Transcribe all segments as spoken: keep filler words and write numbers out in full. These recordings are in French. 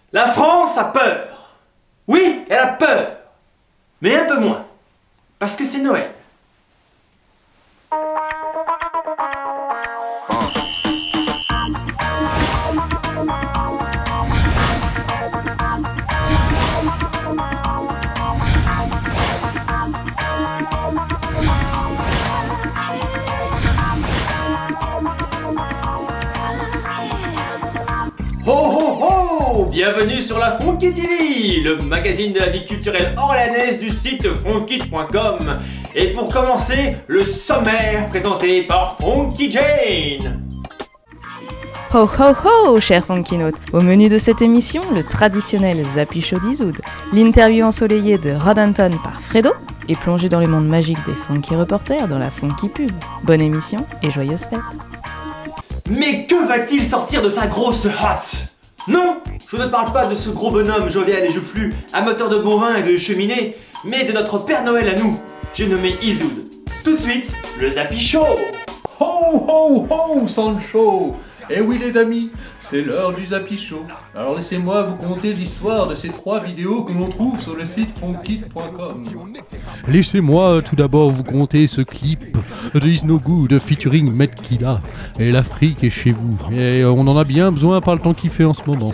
La France a peur. Oui, elle a peur. Mais un peu moins. Parce que c'est Noël. Ho ho ho! Bienvenue sur la Fonky T V, le magazine de la vie culturelle orléanaise du site fonky point com. Et pour commencer, le sommaire présenté par Fonky Jane. Ho ho ho, chers Funkinotes. Au menu de cette émission, le traditionnel Zappy Show d'Izoud, l'interview ensoleillée de Rod Anton par Fredo, et plongé dans les mondes magiques des Funky Reporters dans la Funky Pub. Bonne émission et joyeuse fête. Mais que va-t-il sortir de sa grosse hotte? Non, je ne parle pas de ce gros bonhomme jovial et joufflu, amateur de bon vin et de cheminée, mais de notre Père Noël à nous, j'ai nommé Izoud. Tout de suite, le Zappy Show. Ho ho ho, Sancho! Eh oui les amis, c'est l'heure du Zappy Show. Alors laissez-moi vous conter l'histoire de ces trois vidéos que l'on trouve sur le site fonky point com. Laissez-moi tout d'abord vous conter ce clip de Is No Good featuring Medkilla. Et l'Afrique est chez vous. Et on en a bien besoin par le temps qu'il fait en ce moment.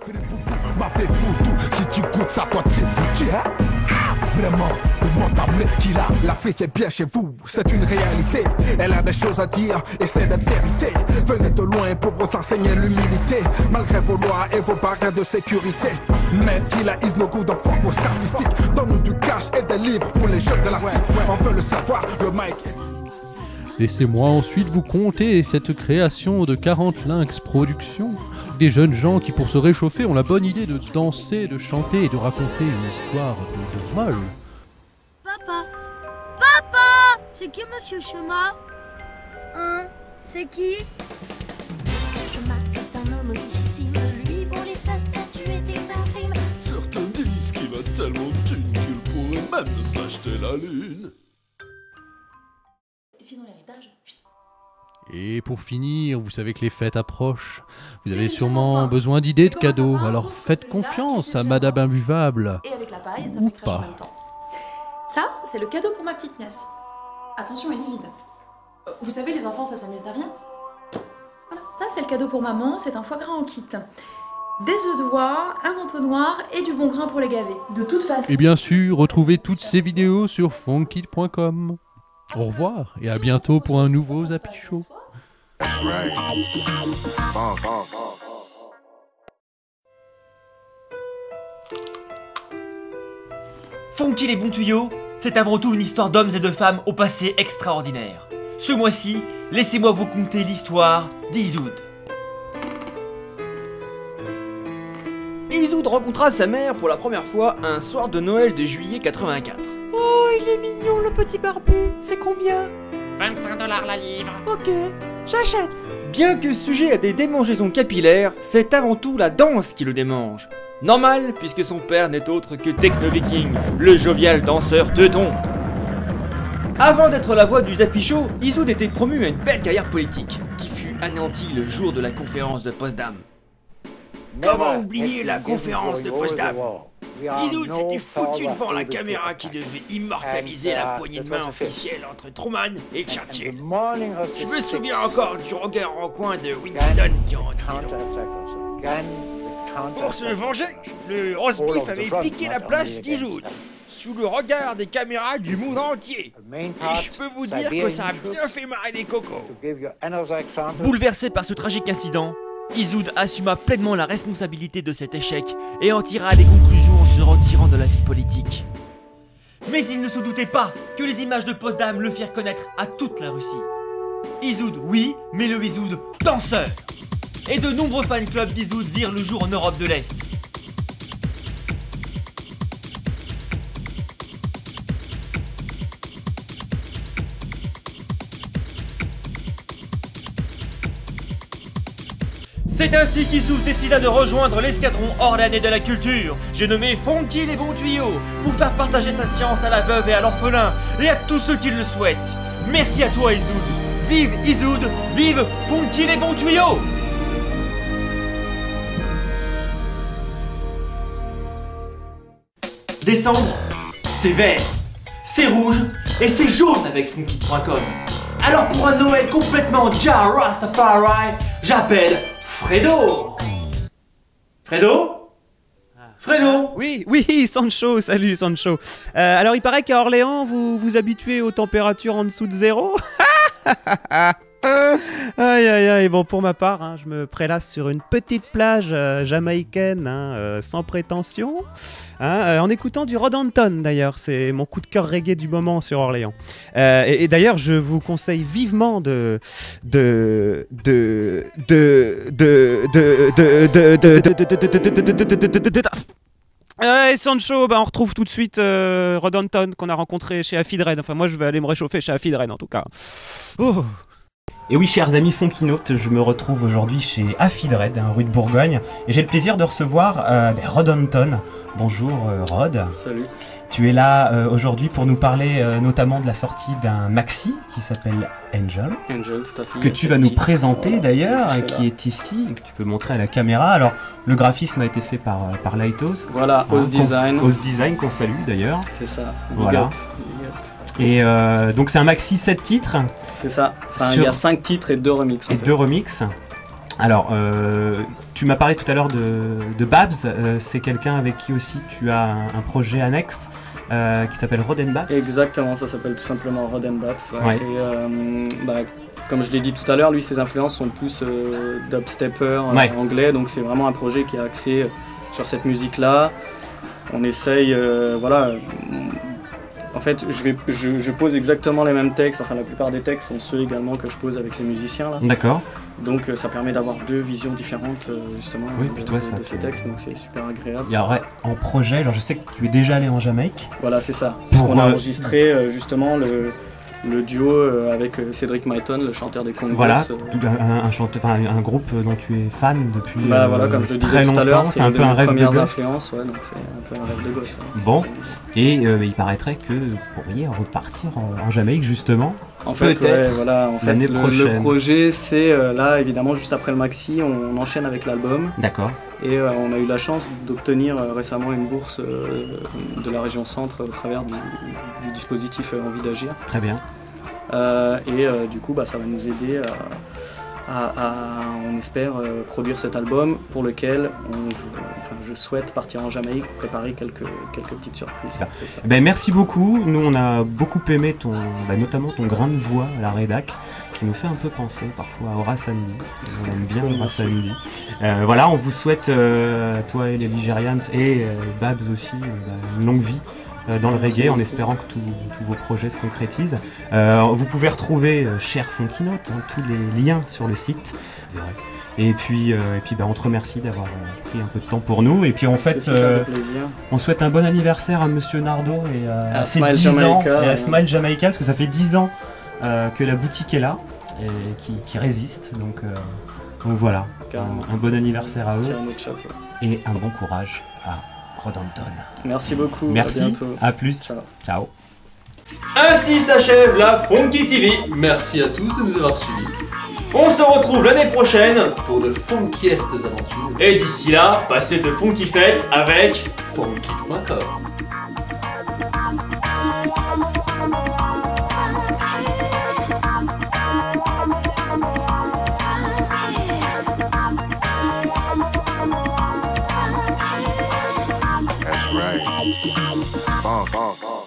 Si tu goûtes ça, toi tu es foutu, hein? Vraiment, demande à Medkilla. L'Afrique est bien chez vous, c'est une réalité. Elle a des choses à dire et c'est des vérités. Venez de loin pour vous enseigner l'humilité. Malgré vos lois et vos barrières de sécurité. Medkilla is no good, on fuck vos statistiques. Donne-nous du cash et des livres pour les jeunes de la street. On veut le savoir, le mic est... Laissez-moi ensuite vous conter cette création de quarante Lynx Productions. Des jeunes gens qui, pour se réchauffer, ont la bonne idée de danser, de chanter et de raconter une histoire de, de vol. Papa, papa, c'est qui Monsieur Chemin? Hein? C'est qui? Ce chemin est un homme richissime, lui voler sa statue était un crime. Certains disent qu'il a tellement de thunes qu'il pourrait même s'acheter la lune. Sinon l'héritage... Et pour finir, vous savez que les fêtes approchent. Vous avez sûrement besoin d'idées de cadeaux, alors faites confiance à Madame Imbuvable. Et avec la paille, ça Ou fait crèche en pas. même temps. Ça, c'est le cadeau pour ma petite nièce. Attention, elle est vide. Euh, Vous savez, les enfants, ça s'amuse de rien. Voilà. Ça, c'est le cadeau pour maman, c'est un foie gras en kit. Des œufs de oie, un entonnoir et du bon grain pour les gaver. De toute façon... Et bien sûr, retrouvez toutes ces vidéos sur fonky point com. Au revoir et à bientôt pour un nouveau Zappy Show. Funky les bons tuyaux, c'est avant tout une histoire d'hommes et de femmes au passé extraordinaire. Ce mois-ci, laissez-moi vous conter l'histoire d'Izoud. Izoud rencontra sa mère pour la première fois un soir de Noël de juillet quatre-vingt-quatre. Oh, il est mignon le petit barbu. C'est combien? vingt-cinq dollars la livre. Ok, j'achète. Bien que sujet à des démangeaisons capillaires, c'est avant tout la danse qui le démange. Normal, puisque son père n'est autre que Techno Viking, le jovial danseur teuton. Avant d'être la voix du Zappy Show, Izoud était promu à une belle carrière politique, qui fut anéantie le jour de la conférence de Potsdam. Comment oublier la conférence de Potsdam? Izoud s'était foutu devant la caméra qui devait immortaliser la poignée de main officielle entre Truman et Churchill. Je me souviens encore du regard en coin de Winston qui en disait long. Pour se venger, le roast-beef avait piqué la place d'Izoud, sous le regard des caméras du monde entier. Et je peux vous dire que ça a bien fait marrer les cocos. Bouleversé par ce tragique incident, Izoud assuma pleinement la responsabilité de cet échec et en tira des conclusions en se retirant de la vie politique. Mais il ne se doutait pas que les images de Potsdam le firent connaître à toute la Russie. Izoud, oui, mais le Izoud danseur. Et de nombreux fan clubs d'Izoud virent le jour en Europe de l'Est. C'est ainsi qu'Izoud décida de rejoindre l'escadron orléanais de la culture. J'ai nommé Funky les bons tuyaux, pour faire partager sa science à la veuve et à l'orphelin, et à tous ceux qui le souhaitent. Merci à toi Izoud. Vive Izoud, vive Funky les bons tuyaux. Décembre, c'est vert, c'est rouge et c'est jaune avec funky point com. Alors pour un Noël complètement Ja Rastafari, j'appelle Fredo. Fredo Fredo? Oui, oui, Sancho, salut Sancho. Euh, alors il paraît qu'à Orléans, vous vous habituez aux températures en dessous de zéro. Aïe aïe aïe, bon pour ma part, hein, je me prélasse sur une petite plage euh, jamaïcaine, hein, euh, sans prétention, hein, euh, en écoutant du Rod Anton d'ailleurs, c'est mon coup de cœur reggae du moment sur Orléans. Euh, et, et d'ailleurs je vous conseille vivement de... de... de... de... de... de... de... de... de... de... de... Euh, et Sancho, bah on retrouve tout de suite euh, Rod Anton qu'on a rencontré chez Affidred. Enfin moi je vais aller me réchauffer chez Affidred en tout cas. Oh. Et oui, chers amis Funkinotes, je me retrouve aujourd'hui chez Affidred, hein, rue de Bourgogne, et j'ai le plaisir de recevoir euh, ben, Rod Anton. Bonjour euh, Rod. Salut. Tu es là euh, aujourd'hui pour nous parler euh, notamment de la sortie d'un maxi qui s'appelle Angel. Angel, tout à fait. Que tu vas nous présenter d'ailleurs, euh, qui est ici, et que tu peux montrer à la caméra. Alors, le graphisme a été fait par, euh, par Lighthouse. Voilà, hein, Ose Design. Ose Design qu'on salue d'ailleurs. C'est ça. Voilà. Big up. Et euh, donc c'est un maxi sept titres. C'est ça. Enfin, sur... il y a cinq titres et deux remixes. Et deux remixes. Alors, euh, tu m'as parlé tout à l'heure de, de Babs. Euh, c'est quelqu'un avec qui aussi tu as un, un projet annexe euh, qui s'appelle Rod and Babs. Exactement, ça s'appelle tout simplement Rod and Babs. Ouais. Ouais. Et euh, bah, comme je l'ai dit tout à l'heure, lui, ses influences sont plus euh, dubstepper euh, ouais. anglais. Donc c'est vraiment un projet qui est axé sur cette musique-là. On essaye, euh, voilà. En fait, je, vais, je, je pose exactement les mêmes textes, enfin la plupart des textes sont ceux également que je pose avec les musiciens là. D'accord. Donc euh, ça permet d'avoir deux visions différentes euh, justement oui, de, puis toi, de, ça de ces textes, donc c'est super agréable. Il y aurait en projet, genre je sais que tu es déjà allé en Jamaïque. Voilà, c'est ça. Pour, on a euh... enregistré euh, justement le, le duo euh, avec euh, Cédric Myton, le chanteur des Congos. Voilà, euh... un, un, chanteur, un, un groupe dont tu es fan depuis bah, euh, voilà, comme je le disais très tout longtemps. à l'heure, c'est un peu un rêve de gosse. Influences, ouais, donc c'est un peu un rêve de gosse. Ouais. Bon, et euh, il paraîtrait que vous pourriez repartir en, en Jamaïque justement. En fait, ouais, voilà, en fait le, le projet c'est euh, là évidemment juste après le maxi, on, on enchaîne avec l'album. D'accord. Et euh, on a eu la chance d'obtenir euh, récemment une bourse euh, de la région centre au travers du, du dispositif euh, Envie d'agir. Très bien. Euh, et euh, du coup, bah, ça va nous aider à, à, à on espère, euh, produire cet album pour lequel on, enfin, je souhaite partir en Jamaïque, préparer quelques, quelques petites surprises. C'est ça. Ben, merci beaucoup. Nous, on a beaucoup aimé ton, bah, notamment ton grain de voix à la rédac, qui nous fait un peu penser parfois à Horace Andy. On aime bien Horace Andy. Euh, voilà, on vous souhaite, euh, toi et les Ligerians et euh, Babs aussi, euh, une longue vie dans le reggae, en espérant que tous vos projets se concrétisent. Euh, vous pouvez retrouver, euh, cher Funkinote, hein, tous les liens sur le site. Et puis, euh, et puis bah, on te remercie d'avoir euh, pris un peu de temps pour nous. Et puis en fait, euh, on souhaite un bon anniversaire à Monsieur Nardo et euh, à ses dix ans, et à Smile Jamaica, parce que ça fait dix ans euh, que la boutique est là et qui, qui résiste. Donc, euh, donc voilà, un, un bon anniversaire à eux et un bon courage à Rod Anton. Merci beaucoup. Merci. À bientôt. À plus. Ciao. Ciao. Ainsi s'achève la Funky T V. Merci à tous de nous avoir suivis. On se retrouve l'année prochaine pour de funkiestes aventures. Et d'ici là, passez de funky fêtes avec funky point com. Right. Funk.